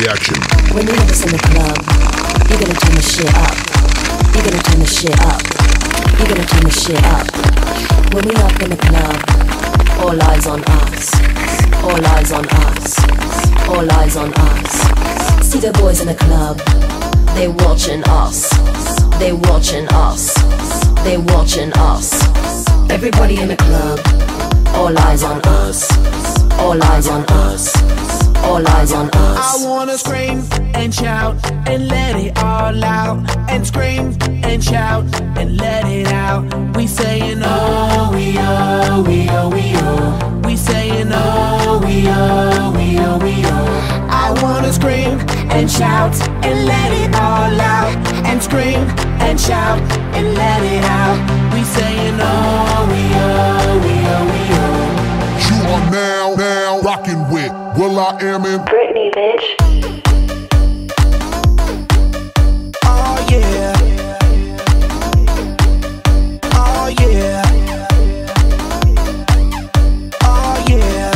the action. When you have us in the club, you're gonna turn the shit up. You're gonna turn the shit up. You're gonna turn the shit up. When we up in the club, all eyes on us. All eyes on us. All eyes on us. See the boys in the club, they watching us. They watching us. They watching us. Everybody in the club, all eyes on us. All eyes on us. All eyes on us. I wanna scream and shout and let it all out. And scream and shout and let it out. We saying oh, we oh, we oh, we oh. We saying oh, we oh, we oh, we oh. I wanna scream and shout and let it all out. And scream and shout and let it out. We saying oh, we oh, we oh, we oh. You are now rocking with will.i.am in Britney, bitch. Oh yeah. Oh yeah. Oh yeah.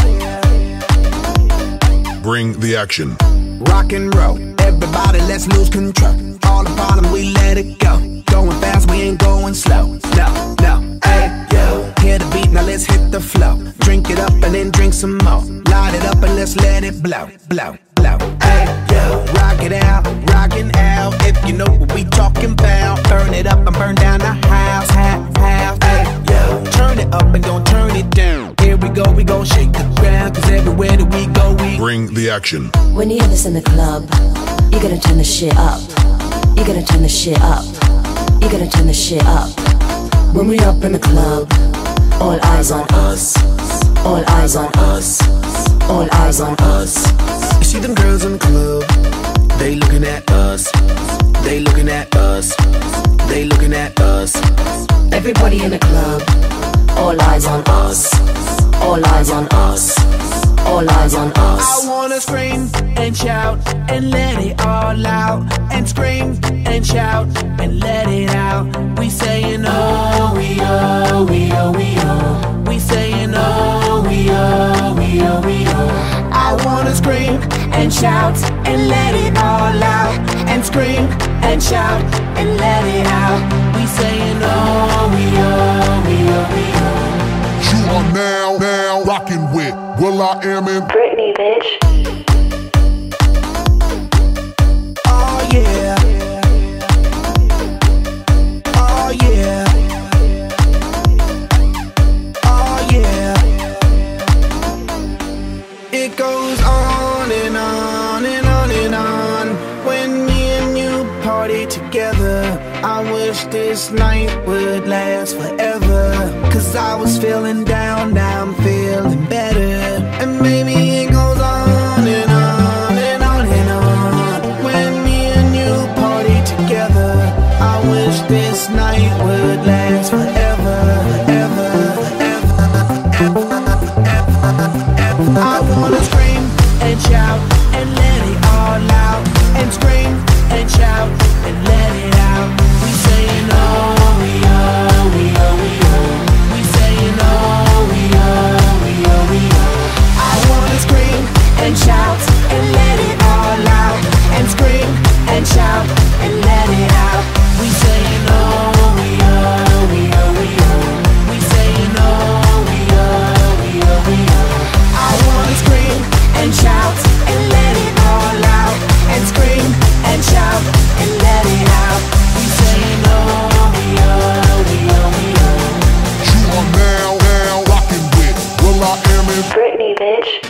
Bring the action. Rock and roll, everybody let's lose control. All the bottom we let it go. Going fast, we ain't going slow. No, no, hey, yo. Hear the beat, now let's hit the flow. Drink it up and then drink some more. Light it up and let's let it blow, blow, blow. Hey, yo. Rock it out, rockin' out. If you know what we talking about. Burn it up and burn down the house, house. Hey, yo. Turn it up and don't turn it down. Here we gon' shake the ground. Cause everywhere that we go, we Bring the action. When you have us in the club, you're gonna turn the shit up. You're gonna turn the shit up. You're gonna turn the shit up. When we up in the club, all eyes on us. All eyes on us. All eyes on us. You see them girls in the club, they looking at us. They looking at us. They looking at us. Everybody in the club, all eyes on us. All eyes on us. All eyes on us. I wanna scream and shout and let it all out. And scream and shout and let it out. We saying oh, we oh, we oh, we oh. We saying oh, we oh, we oh, we oh. I wanna scream and shout and let it all out. And scream and shout and let it out. We saying oh, we oh, we oh, we oh. You are now rocking with will.i.am in Britney, bitch. Oh yeah. Oh yeah. Oh yeah. It goes on and on and on and on. When me and you party together, I wish this night would last forever. Cause I was feeling down, now I'm feeling better. And maybe it goes on and on and on and on. When me and you party together, I wish this night would last forever, forever, forever, forever. I wanna scream and shout and let it all out. And scream and shout and let it out. We saying oh, we oh, we oh, we oh. We saying oh, we oh, we oh, we oh. I wanna scream and shout and let it all out. And scream and shout and let it out. We saying oh, we oh, we oh, we oh. We saying oh, we oh, we oh, we oh. I wanna scream and shout and let it all out. And scream and shout and let it out. We saying oh, we oh, we oh, we oh. You are now rocking with will.i.am in Britney, bitch.